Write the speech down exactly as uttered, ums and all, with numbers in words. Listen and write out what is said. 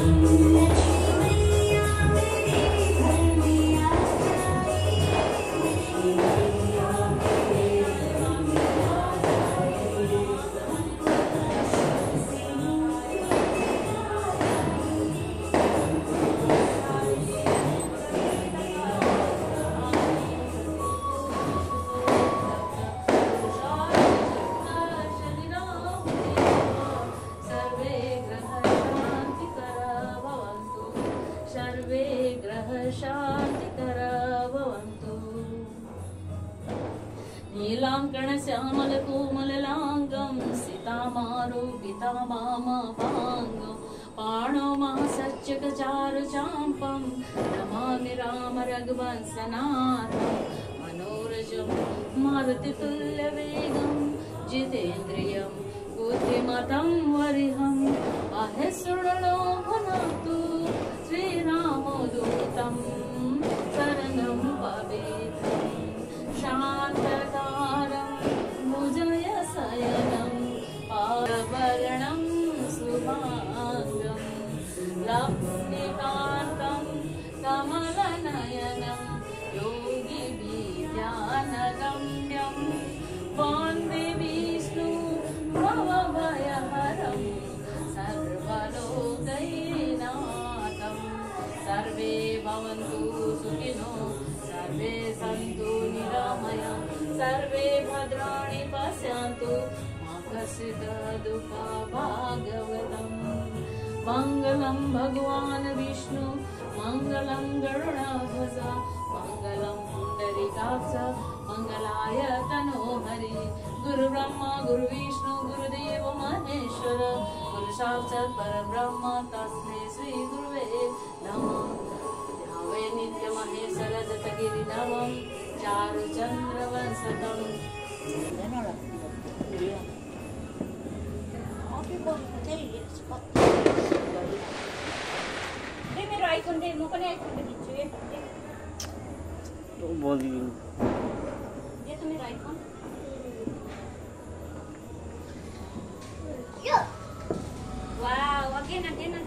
नीलाङ्कणश्यामलकोमललाङ्गं सीतामारोपितामामपाङ्गं पाणौमासच्चकचारुचाम्पं नमामि राम रघुवंशनाथं मनोरजं मारुतितुल्यवेगं जितेन्द्रियं बुद्धिमतं वरिहं आहे शृणु भुनक्तु श्रीरामदूतं शरणं भवेत् शान्तकारं भुजगशयनं पारवर्णं शुभाङ्गं लक्ष्मीकान्तं कमलनयनं योगिभिर्ध्यानगम्यं वन्दे विष्णु भवभयहरं सर्वलोकैकनाथं सर्वे भवन्तु सुखिनो सर्वे सन्तु निरामया सर्वे भद्राणि पश्यन्तु मा कश्चित् दुःखभाग्भवेत् मङ्गलं भगवान् विष्णु मङ्गलं गरुडध्वज मङ्गलं पुण्डरीकाक्ष मङ्गलाय तनोहरि गुरुब्रह्मा गुरुविष्णु गुरुदेव महेश्वर गुरु साक्षात् परब्रह्म तस्मै श्री गुरुवे नमः वे नित्य महेश्वर जतगिरिनवं चारुचन्द्रवंशतं मेरो आइकन दे म पनि आइकन दिन्छु ए बोली दे त मेरो आइकन वाओ अगेन अगेन